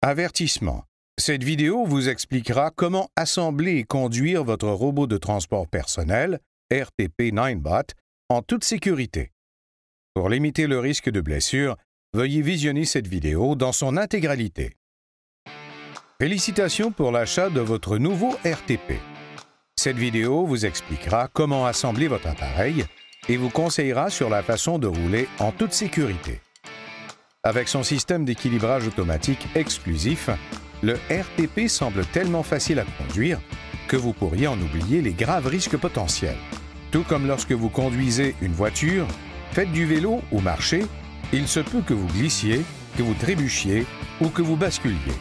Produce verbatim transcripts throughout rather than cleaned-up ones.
Avertissement. Cette vidéo vous expliquera comment assembler et conduire votre robot de transport personnel, R T P Ninebot, en toute sécurité. Pour limiter le risque de blessure, veuillez visionner cette vidéo dans son intégralité. Félicitations pour l'achat de votre nouveau R T P. Cette vidéo vous expliquera comment assembler votre appareil et vous conseillera sur la façon de rouler en toute sécurité. Avec son système d'équilibrage automatique exclusif, le R T P semble tellement facile à conduire que vous pourriez en oublier les graves risques potentiels. Tout comme lorsque vous conduisez une voiture, faites du vélo ou marchez, il se peut que vous glissiez, que vous trébuchiez ou que vous basculiez.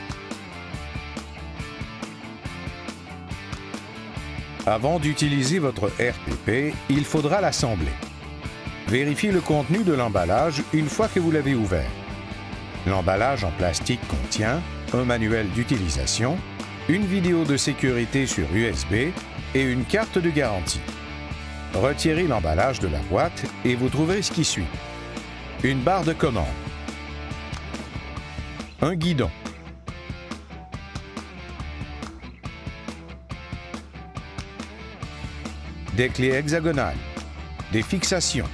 Avant d'utiliser votre R T P, il faudra l'assembler. Vérifiez le contenu de l'emballage une fois que vous l'avez ouvert. L'emballage en plastique contient un manuel d'utilisation, une vidéo de sécurité sur U S B et une carte de garantie. Retirez l'emballage de la boîte et vous trouverez ce qui suit. Une barre de commande, un guidon, des clés hexagonales, des fixations,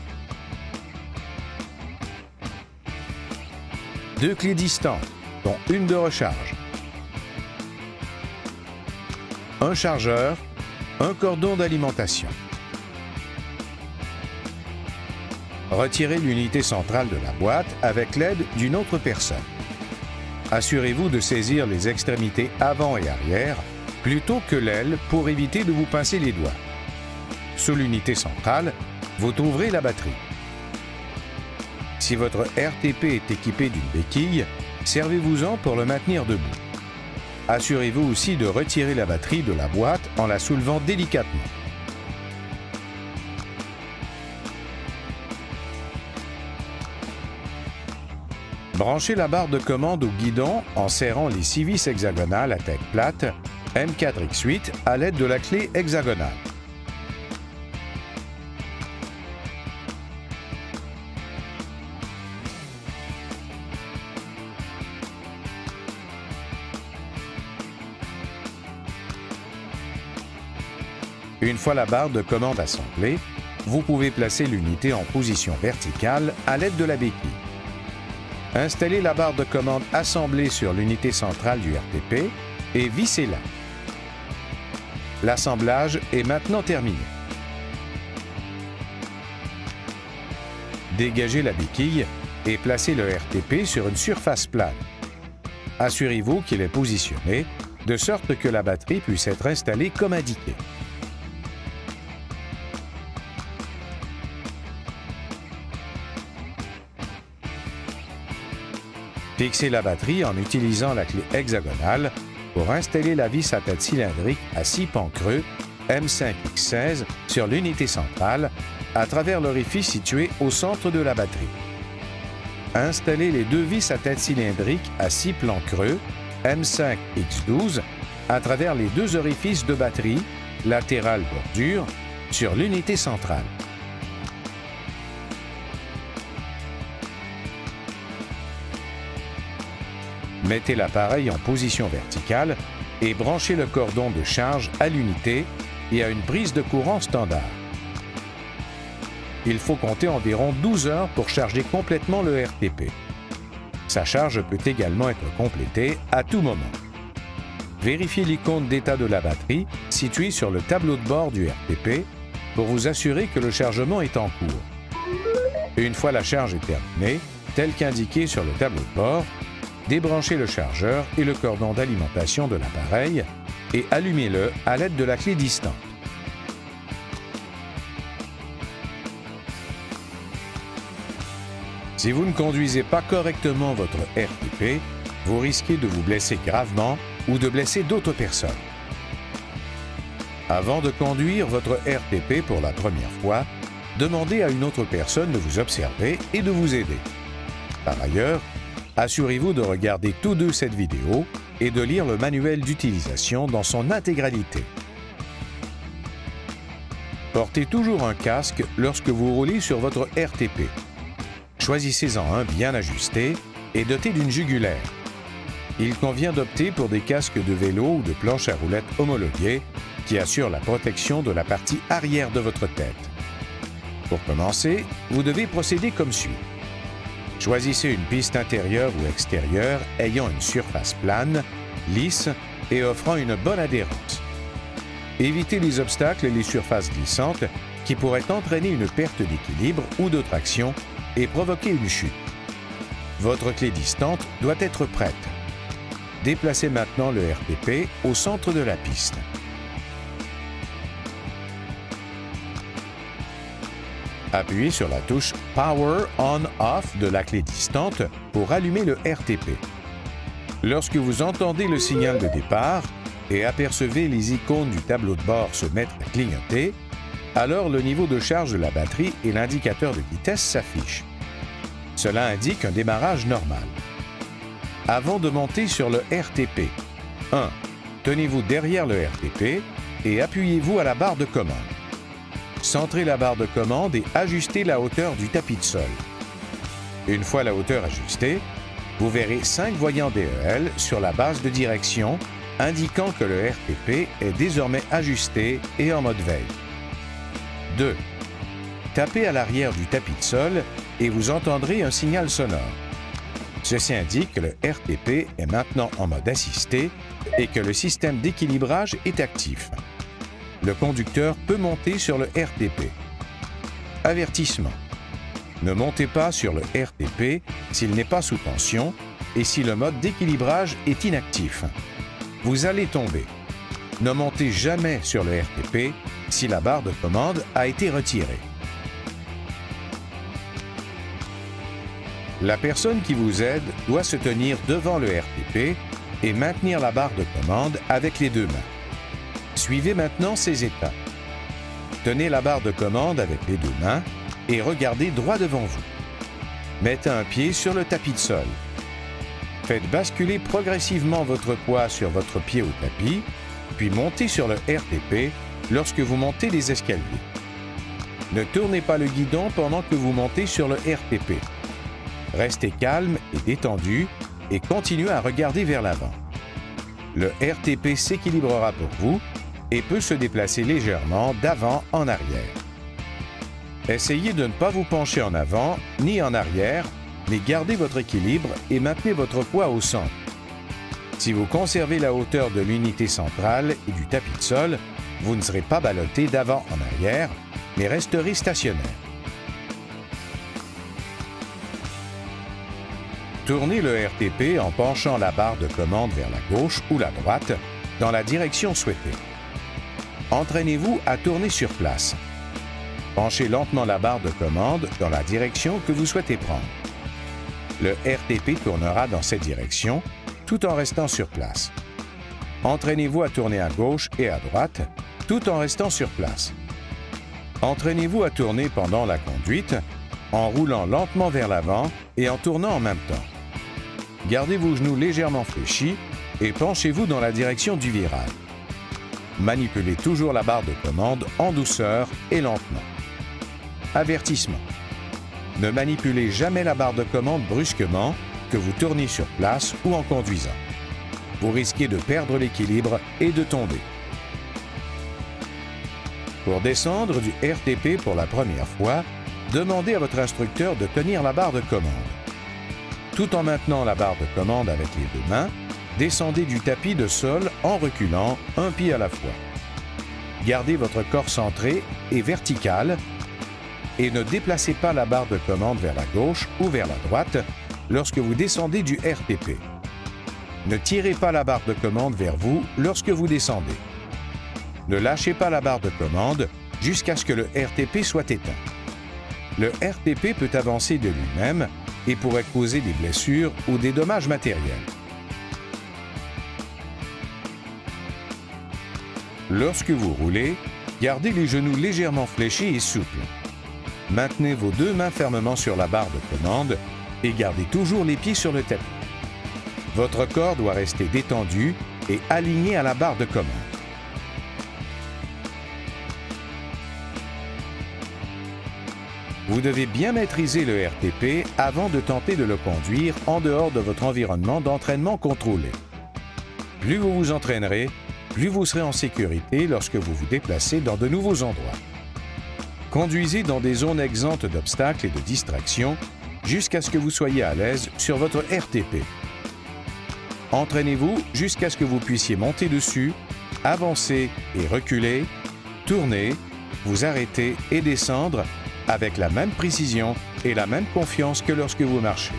deux clés distantes, dont une de recharge, un chargeur, un cordon d'alimentation. Retirez l'unité centrale de la boîte avec l'aide d'une autre personne. Assurez-vous de saisir les extrémités avant et arrière plutôt que l'aile pour éviter de vous pincer les doigts. Sous l'unité centrale, vous trouverez la batterie. Si votre R T P est équipé d'une béquille, servez-vous-en pour le maintenir debout. Assurez-vous aussi de retirer la batterie de la boîte en la soulevant délicatement. Branchez la barre de commande au guidon en serrant les six vis hexagonales à tête plate M quatre X huit à l'aide de la clé hexagonale. Une fois la barre de commande assemblée, vous pouvez placer l'unité en position verticale à l'aide de la béquille. Installez la barre de commande assemblée sur l'unité centrale du R T P et vissez-la. L'assemblage est maintenant terminé. Dégagez la béquille et placez le R T P sur une surface plane. Assurez-vous qu'il est positionné de sorte que la batterie puisse être installée comme indiqué. Fixez la batterie en utilisant la clé hexagonale pour installer la vis à tête cylindrique à six pans creux M cinq X seize sur l'unité centrale à travers l'orifice situé au centre de la batterie. Installez les deux vis à tête cylindrique à six plans creux M cinq X douze à travers les deux orifices de batterie latéral bordure sur l'unité centrale. Mettez l'appareil en position verticale et branchez le cordon de charge à l'unité et à une prise de courant standard. Il faut compter environ douze heures pour charger complètement le R T P. Sa charge peut également être complétée à tout moment. Vérifiez l'icône d'état de la batterie située sur le tableau de bord du R T P pour vous assurer que le chargement est en cours. Une fois la charge est terminée, tel qu'indiqué sur le tableau de bord, débranchez le chargeur et le cordon d'alimentation de l'appareil et allumez-le à l'aide de la clé distante. Si vous ne conduisez pas correctement votre R T P, vous risquez de vous blesser gravement ou de blesser d'autres personnes. Avant de conduire votre R T P pour la première fois, demandez à une autre personne de vous observer et de vous aider. Par ailleurs, assurez-vous de regarder tous deux cette vidéo et de lire le manuel d'utilisation dans son intégralité. Portez toujours un casque lorsque vous roulez sur votre R T P. Choisissez-en un bien ajusté et doté d'une jugulaire. Il convient d'opter pour des casques de vélo ou de planche à roulettes homologués qui assurent la protection de la partie arrière de votre tête. Pour commencer, vous devez procéder comme suit. Choisissez une piste intérieure ou extérieure ayant une surface plane, lisse et offrant une bonne adhérence. Évitez les obstacles et les surfaces glissantes qui pourraient entraîner une perte d'équilibre ou de traction et provoquer une chute. Votre clé distante doit être prête. Déplacez maintenant le R T P au centre de la piste. Appuyez sur la touche Power On/Off de la clé distante pour allumer le R T P. Lorsque vous entendez le signal de départ et apercevez les icônes du tableau de bord se mettre à clignoter, alors le niveau de charge de la batterie et l'indicateur de vitesse s'affichent. Cela indique un démarrage normal. Avant de monter sur le R T P, un Tenez-vous derrière le R T P et appuyez-vous à la barre de commande. Centrez la barre de commande et ajustez la hauteur du tapis de sol. Une fois la hauteur ajustée, vous verrez cinq voyants D E L sur la base de direction, indiquant que le R T P est désormais ajusté et en mode veille. deux Tapez à l'arrière du tapis de sol et vous entendrez un signal sonore. Ceci indique que le R T P est maintenant en mode assisté et que le système d'équilibrage est actif. Le conducteur peut monter sur le R T P. Avertissement. Ne montez pas sur le R T P s'il n'est pas sous tension et si le mode d'équilibrage est inactif. Vous allez tomber. Ne montez jamais sur le R T P si la barre de commande a été retirée. La personne qui vous aide doit se tenir devant le R T P et maintenir la barre de commande avec les deux mains. Suivez maintenant ces étapes. Tenez la barre de commande avec les deux mains et regardez droit devant vous. Mettez un pied sur le tapis de sol. Faites basculer progressivement votre poids sur votre pied au tapis, puis montez sur le R T P lorsque vous montez les escaliers. Ne tournez pas le guidon pendant que vous montez sur le R T P. Restez calme et détendu et continuez à regarder vers l'avant. Le R T P s'équilibrera pour vous et peut se déplacer légèrement d'avant en arrière. Essayez de ne pas vous pencher en avant ni en arrière, mais gardez votre équilibre et maintenez votre poids au centre. Si vous conservez la hauteur de l'unité centrale et du tapis de sol, vous ne serez pas ballotté d'avant en arrière, mais resterez stationnaire. Tournez le R T P en penchant la barre de commande vers la gauche ou la droite dans la direction souhaitée. Entraînez-vous à tourner sur place. Penchez lentement la barre de commande dans la direction que vous souhaitez prendre. Le R T P tournera dans cette direction tout en restant sur place. Entraînez-vous à tourner à gauche et à droite tout en restant sur place. Entraînez-vous à tourner pendant la conduite en roulant lentement vers l'avant et en tournant en même temps. Gardez vos genoux légèrement fléchis et penchez-vous dans la direction du virage. Manipulez toujours la barre de commande en douceur et lentement. Avertissement. Ne manipulez jamais la barre de commande brusquement, que vous tourniez sur place ou en conduisant. Vous risquez de perdre l'équilibre et de tomber. Pour descendre du R T P pour la première fois, demandez à votre instructeur de tenir la barre de commande. Tout en maintenant la barre de commande avec les deux mains, descendez du tapis de sol en reculant un pied à la fois. Gardez votre corps centré et vertical et ne déplacez pas la barre de commande vers la gauche ou vers la droite lorsque vous descendez du R T P. Ne tirez pas la barre de commande vers vous lorsque vous descendez. Ne lâchez pas la barre de commande jusqu'à ce que le R T P soit éteint. Le R T P peut avancer de lui-même et pourrait causer des blessures ou des dommages matériels. Lorsque vous roulez, gardez les genoux légèrement fléchis et souples. Maintenez vos deux mains fermement sur la barre de commande et gardez toujours les pieds sur le tapis. Votre corps doit rester détendu et aligné à la barre de commande. Vous Vous devez bien maîtriser le R T P avant de tenter de le conduire en dehors de votre environnement d'entraînement contrôlé. Plus vous vous entraînerez, plus vous serez en sécurité lorsque vous vous déplacez dans de nouveaux endroits. Conduisez dans des zones exemptes d'obstacles et de distractions jusqu'à ce que vous soyez à l'aise sur votre R T P. Entraînez-vous jusqu'à ce que vous puissiez monter dessus, avancer et reculer, tourner, vous arrêter et descendre avec la même précision et la même confiance que lorsque vous marchez.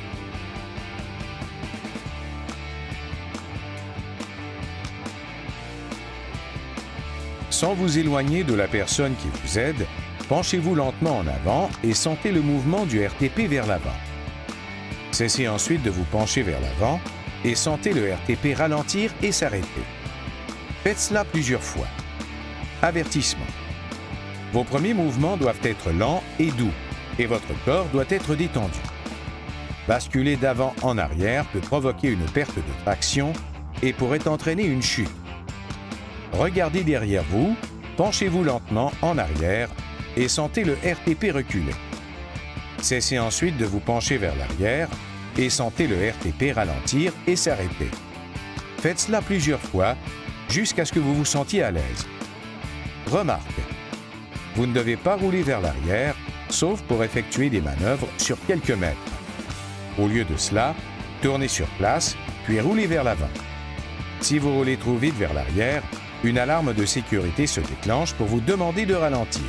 Sans vous éloigner de la personne qui vous aide, penchez-vous lentement en avant et sentez le mouvement du R T P vers l'avant. Cessez ensuite de vous pencher vers l'avant et sentez le R T P ralentir et s'arrêter. Faites cela plusieurs fois. Avertissement. Vos premiers mouvements doivent être lents et doux et votre corps doit être détendu. Basculer d'avant en arrière peut provoquer une perte de traction et pourrait entraîner une chute. Regardez derrière vous, penchez-vous lentement en arrière et sentez le R T P reculer. Cessez ensuite de vous pencher vers l'arrière et sentez le R T P ralentir et s'arrêter. Faites cela plusieurs fois jusqu'à ce que vous vous sentiez à l'aise. Remarque. Vous ne devez pas rouler vers l'arrière, sauf pour effectuer des manœuvres sur quelques mètres. Au lieu de cela, tournez sur place, puis roulez vers l'avant. Si vous roulez trop vite vers l'arrière, une alarme de sécurité se déclenche pour vous demander de ralentir.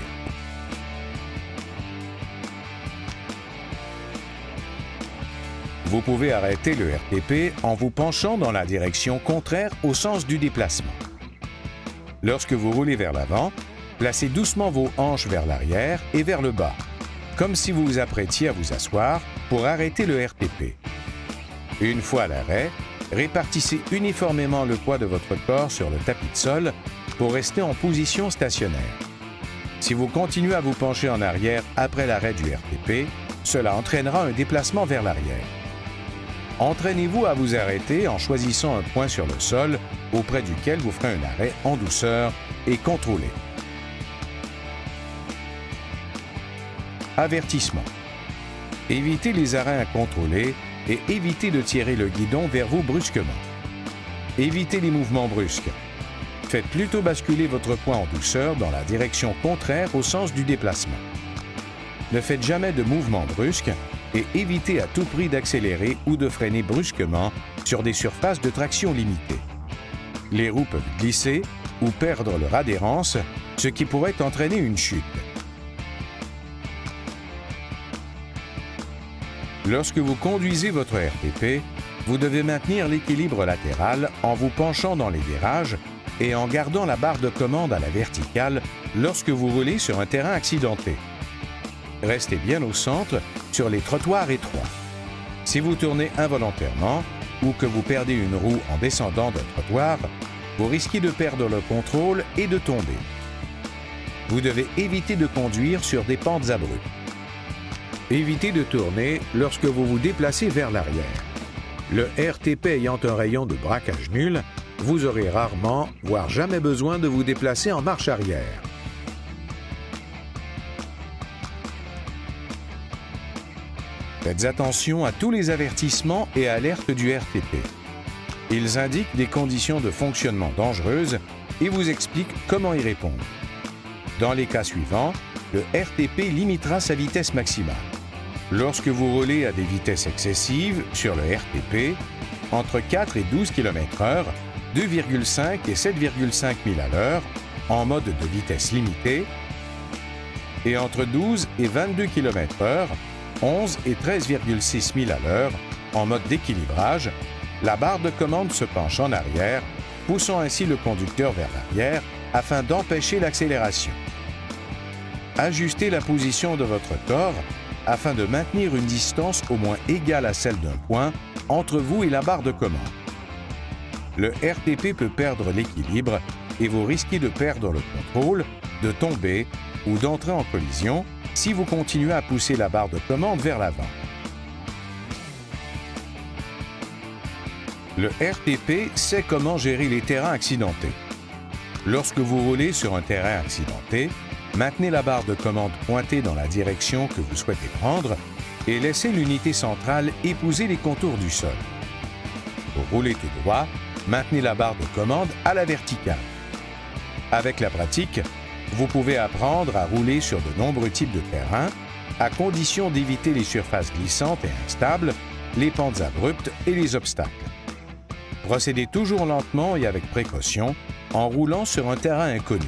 Vous pouvez arrêter le R T P en vous penchant dans la direction contraire au sens du déplacement. Lorsque vous roulez vers l'avant, placez doucement vos hanches vers l'arrière et vers le bas, comme si vous vous apprêtiez à vous asseoir pour arrêter le R T P. Une fois à l'arrêt, répartissez uniformément le poids de votre corps sur le tapis de sol pour rester en position stationnaire. Si vous continuez à vous pencher en arrière après l'arrêt du R T P, cela entraînera un déplacement vers l'arrière. Entraînez-vous à vous arrêter en choisissant un point sur le sol auprès duquel vous ferez un arrêt en douceur et contrôlé. Avertissement. Évitez les arrêts incontrôlés et évitez de tirer le guidon vers vous brusquement. Évitez les mouvements brusques. Faites plutôt basculer votre poids en douceur dans la direction contraire au sens du déplacement. Ne faites jamais de mouvements brusques et évitez à tout prix d'accélérer ou de freiner brusquement sur des surfaces de traction limitées. Les roues peuvent glisser ou perdre leur adhérence, ce qui pourrait entraîner une chute. Lorsque vous conduisez votre R T P, vous devez maintenir l'équilibre latéral en vous penchant dans les virages et en gardant la barre de commande à la verticale lorsque vous roulez sur un terrain accidenté. Restez bien au centre sur les trottoirs étroits. Si vous tournez involontairement ou que vous perdez une roue en descendant d'un trottoir, vous risquez de perdre le contrôle et de tomber. Vous devez éviter de conduire sur des pentes abruptes. Évitez de tourner lorsque vous vous déplacez vers l'arrière. Le R T P ayant un rayon de braquage nul, vous aurez rarement, voire jamais besoin de vous déplacer en marche arrière. Faites attention à tous les avertissements et alertes du R T P. Ils indiquent des conditions de fonctionnement dangereuses et vous expliquent comment y répondre. Dans les cas suivants, le R T P limitera sa vitesse maximale. Lorsque vous roulez à des vitesses excessives sur le R T P, entre quatre et douze kilomètres heure, deux virgule cinq et sept virgule cinq milles à l'heure, en mode de vitesse limitée, et entre douze et vingt-deux kilomètres heure, onze et treize virgule six milles à l'heure, en mode d'équilibrage, la barre de commande se penche en arrière, poussant ainsi le conducteur vers l'arrière afin d'empêcher l'accélération. Ajustez la position de votre corps afin de maintenir une distance au moins égale à celle d'un point entre vous et la barre de commande. Le R T P peut perdre l'équilibre et vous risquez de perdre le contrôle, de tomber ou d'entrer en collision si vous continuez à pousser la barre de commande vers l'avant. Le R T P sait comment gérer les terrains accidentés. Lorsque vous roulez sur un terrain accidenté, maintenez la barre de commande pointée dans la direction que vous souhaitez prendre et laissez l'unité centrale épouser les contours du sol. Pour rouler tout droit, maintenez la barre de commande à la verticale. Avec la pratique, vous pouvez apprendre à rouler sur de nombreux types de terrains, à condition d'éviter les surfaces glissantes et instables, les pentes abruptes et les obstacles. Procédez toujours lentement et avec précaution en roulant sur un terrain inconnu.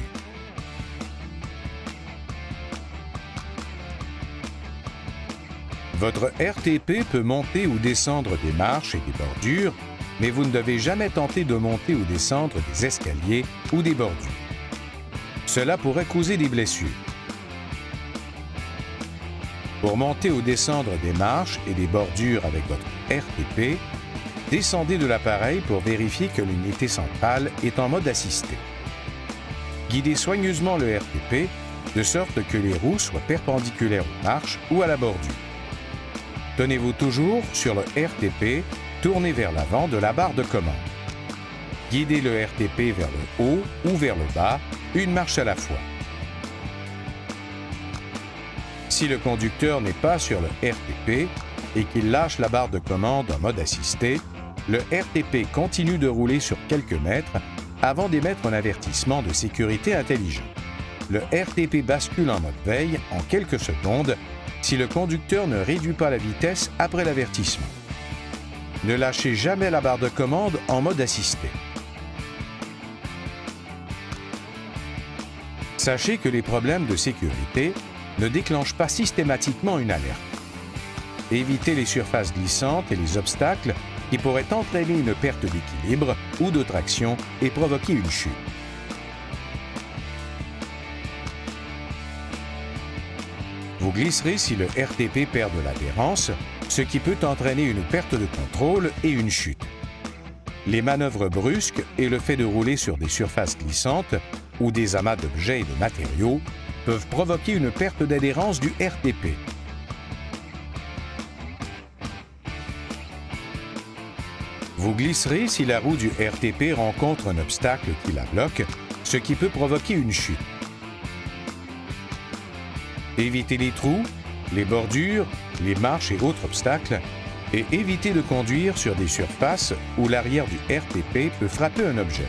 Votre R T P peut monter ou descendre des marches et des bordures, mais vous ne devez jamais tenter de monter ou descendre des escaliers ou des bordures. Cela pourrait causer des blessures. Pour monter ou descendre des marches et des bordures avec votre R T P, descendez de l'appareil pour vérifier que l'unité centrale est en mode assisté. Guidez soigneusement le R T P de sorte que les roues soient perpendiculaires aux marches ou à la bordure. Tenez-vous toujours sur le R T P tourné vers l'avant de la barre de commande. Guidez le R T P vers le haut ou vers le bas, une marche à la fois. Si le conducteur n'est pas sur le R T P et qu'il lâche la barre de commande en mode assisté, le R T P continue de rouler sur quelques mètres avant d'émettre un avertissement de sécurité intelligent. Le R T P bascule en mode veille en quelques secondes si le conducteur ne réduit pas la vitesse après l'avertissement. Ne lâchez jamais la barre de commande en mode assisté. Sachez que les problèmes de sécurité ne déclenchent pas systématiquement une alerte. Évitez les surfaces glissantes et les obstacles qui pourraient entraîner une perte d'équilibre ou de traction et provoquer une chute. Vous glisserez si le R T P perd de l'adhérence, ce qui peut entraîner une perte de contrôle et une chute. Les manœuvres brusques et le fait de rouler sur des surfaces glissantes ou des amas d'objets et de matériaux peuvent provoquer une perte d'adhérence du R T P. Vous glisserez si la roue du R T P rencontre un obstacle qui la bloque, ce qui peut provoquer une chute. Évitez les trous, les bordures, les marches et autres obstacles et évitez de conduire sur des surfaces où l'arrière du R T P peut frapper un objet.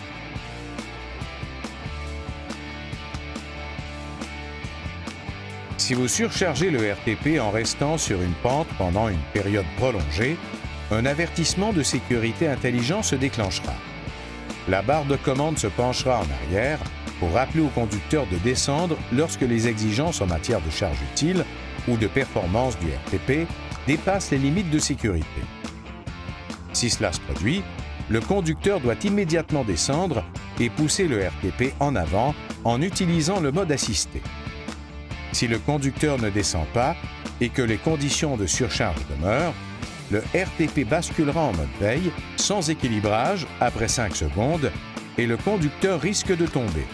Si vous surchargez le R T P en restant sur une pente pendant une période prolongée, un avertissement de sécurité intelligent se déclenchera. La barre de commande se penchera en arrière pour rappeler au conducteur de descendre lorsque les exigences en matière de charge utile ou de performance du R T P dépassent les limites de sécurité. Si cela se produit, le conducteur doit immédiatement descendre et pousser le R T P en avant en utilisant le mode assisté. Si le conducteur ne descend pas et que les conditions de surcharge demeurent, le R T P basculera en mode veille, sans équilibrage, après cinq secondes, et le conducteur risque de tomber.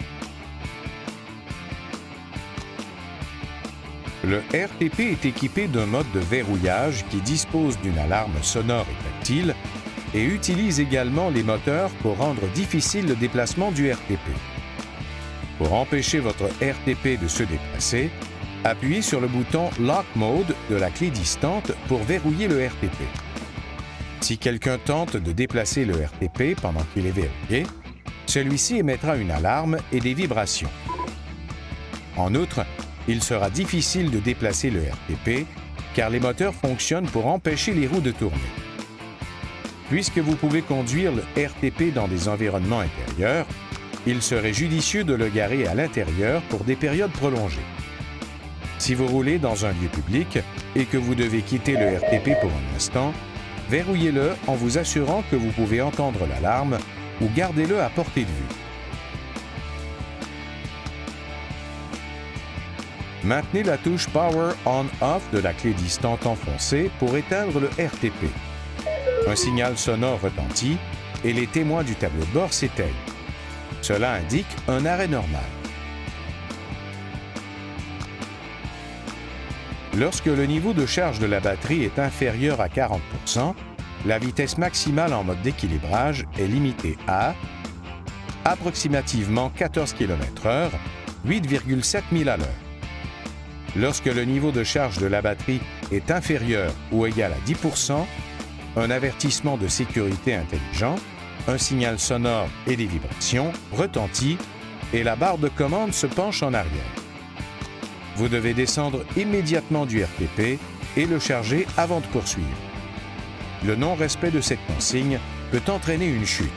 Le R T P est équipé d'un mode de verrouillage qui dispose d'une alarme sonore et tactile et utilise également les moteurs pour rendre difficile le déplacement du R T P. Pour empêcher votre R T P de se déplacer, appuyez sur le bouton Lock Mode de la clé distante pour verrouiller le R T P. Si quelqu'un tente de déplacer le R T P pendant qu'il est verrouillé, celui-ci émettra une alarme et des vibrations. En outre, il sera difficile de déplacer le R T P car les moteurs fonctionnent pour empêcher les roues de tourner. Puisque vous pouvez conduire le R T P dans des environnements intérieurs, il serait judicieux de le garer à l'intérieur pour des périodes prolongées. Si vous roulez dans un lieu public et que vous devez quitter le R T P pour un instant, verrouillez-le en vous assurant que vous pouvez entendre l'alarme ou gardez-le à portée de vue. Maintenez la touche Power On-Off de la clé distante enfoncée pour éteindre le R T P. Un signal sonore retentit et les témoins du tableau de bord s'éteignent. Cela indique un arrêt normal. Lorsque le niveau de charge de la batterie est inférieur à quarante pour cent, la vitesse maximale en mode d'équilibrage est limitée à approximativement quatorze kilomètres heure huit virgule sept milles à l'heure. Lorsque le niveau de charge de la batterie est inférieur ou égal à dix pour cent, un avertissement de sécurité intelligent, un signal sonore et des vibrations retentit et la barre de commande se penche en arrière. Vous devez descendre immédiatement du R T P et le charger avant de poursuivre. Le non-respect de cette consigne peut entraîner une chute.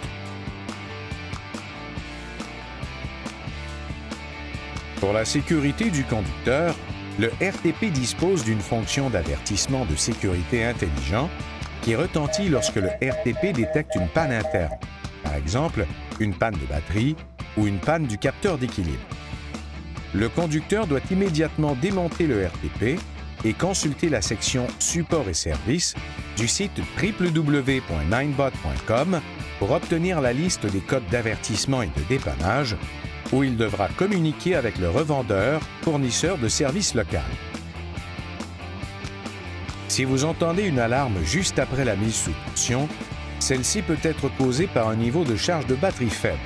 Pour la sécurité du conducteur, le R T P dispose d'une fonction d'avertissement de sécurité intelligent qui retentit lorsque le R T P détecte une panne interne, par exemple une panne de batterie ou une panne du capteur d'équilibre. Le conducteur doit immédiatement démonter le R T P et consulter la section « Support et services » du site w w w point ninebot point com pour obtenir la liste des codes d'avertissement et de dépannage, où il devra communiquer avec le revendeur, fournisseur de services local. Si vous entendez une alarme juste après la mise sous tension, celle-ci peut être causée par un niveau de charge de batterie faible.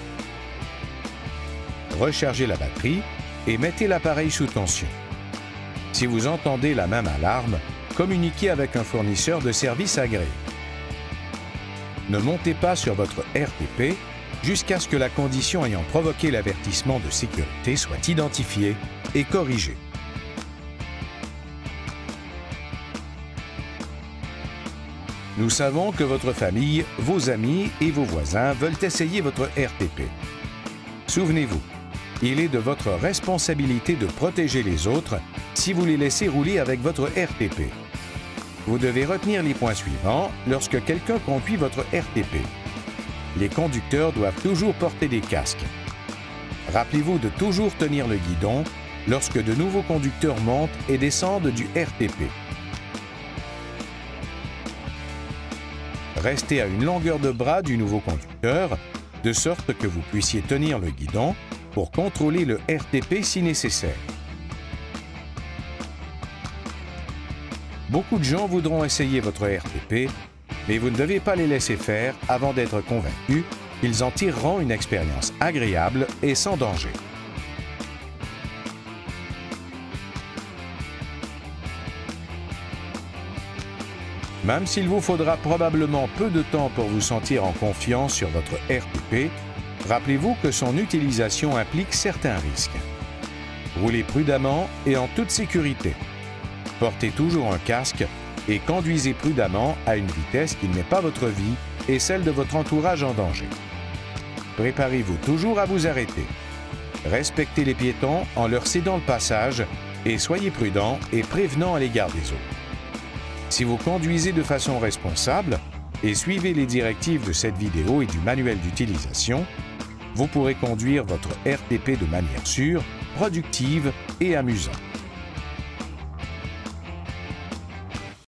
Rechargez la batterie et mettez l'appareil sous tension. Si vous entendez la même alarme, communiquez avec un fournisseur de services agréé. Ne montez pas sur votre R T P jusqu'à ce que la condition ayant provoqué l'avertissement de sécurité soit identifiée et corrigée. Nous savons que votre famille, vos amis et vos voisins veulent essayer votre R T P. Souvenez-vous, il est de votre responsabilité de protéger les autres si vous les laissez rouler avec votre R T P. Vous devez retenir les points suivants lorsque quelqu'un conduit votre R T P. Les conducteurs doivent toujours porter des casques. Rappelez-vous de toujours tenir le guidon lorsque de nouveaux conducteurs montent et descendent du R T P. Restez à une longueur de bras du nouveau conducteur, de sorte que vous puissiez tenir le guidon pour contrôler le R T P si nécessaire. Beaucoup de gens voudront essayer votre R T P, mais vous ne devez pas les laisser faire avant d'être convaincus qu'ils en tireront une expérience agréable et sans danger. Même s'il vous faudra probablement peu de temps pour vous sentir en confiance sur votre R T P, rappelez-vous que son utilisation implique certains risques. Roulez prudemment et en toute sécurité. Portez toujours un casque et conduisez prudemment à une vitesse qui ne met pas votre vie et celle de votre entourage en danger. Préparez-vous toujours à vous arrêter. Respectez les piétons en leur cédant le passage et soyez prudent et prévenant à l'égard des autres. Si vous conduisez de façon responsable et suivez les directives de cette vidéo et du manuel d'utilisation, vous pourrez conduire votre R T P de manière sûre, productive et amusante.